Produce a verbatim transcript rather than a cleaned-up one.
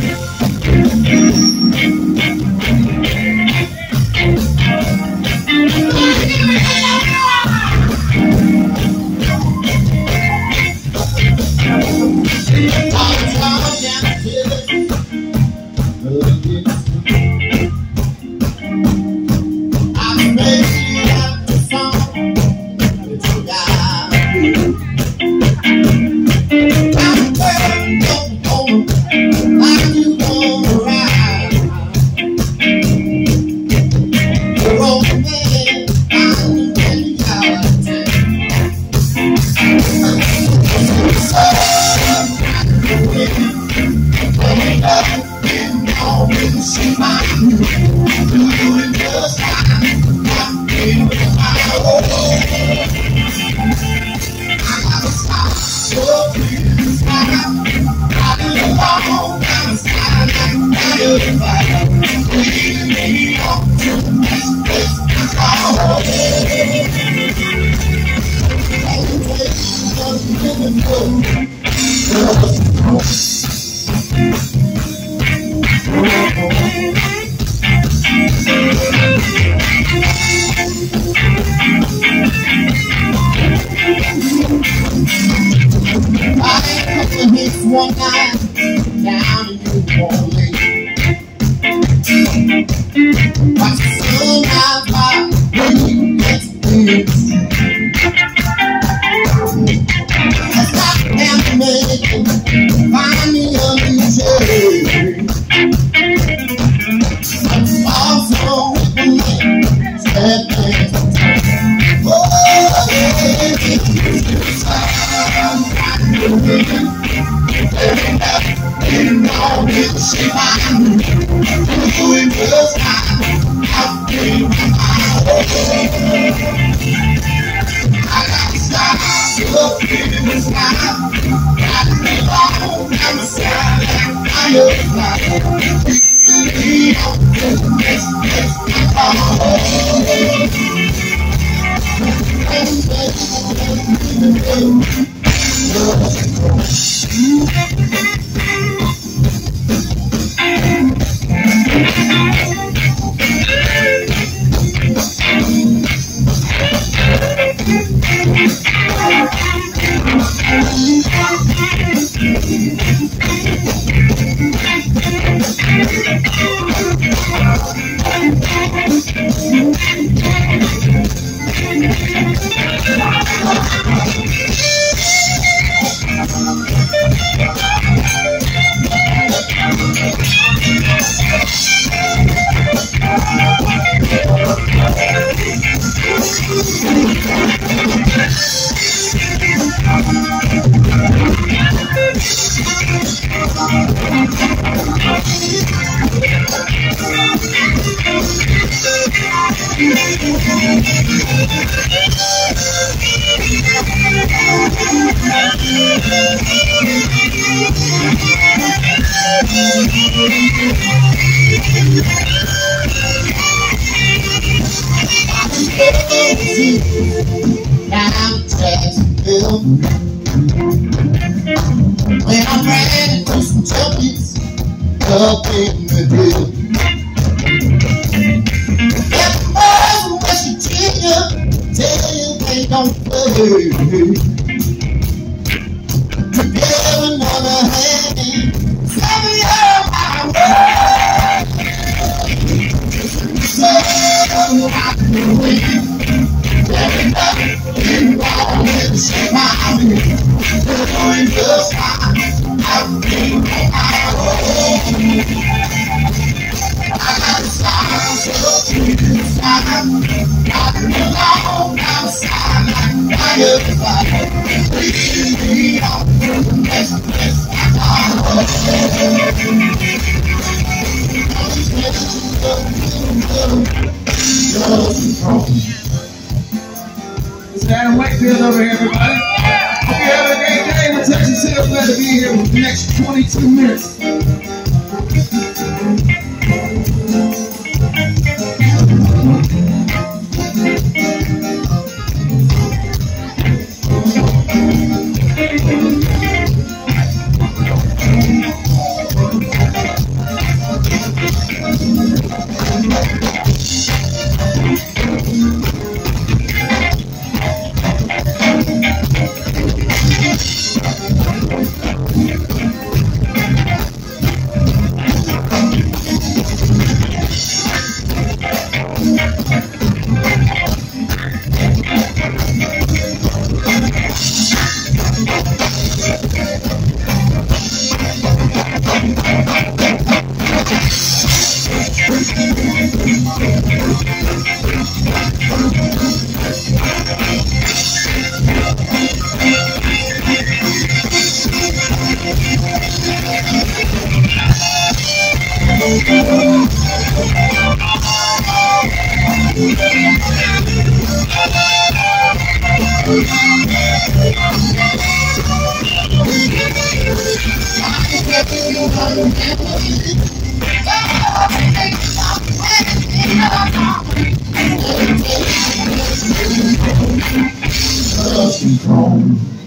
One night down in New Orleans, watch the sun rise by when you get to the street. I stop down to Mexico, find me a new trade. Also with the men, step in the time. Oh, yeah, it's time. You know it's fine. Doing just fine. I've been I got stars up in the sky. Got me long down the side. I look like we don't do this, this, down Jacksonville. When I'm ready to some junkies up in the hill. If the boys from West Virginia tell you they don't play, you give another hand, send me on my way. So I can win. Every night you all in smile, you're doing just fine. I've been on my own. I got stars up in the sky, got me along down the side. I look like leading me on to the next place. It's Adam Wakefield over here, everybody. Hope you have a great day. We're Texas Hill. Glad to be here for the next twenty-two minutes. She's home.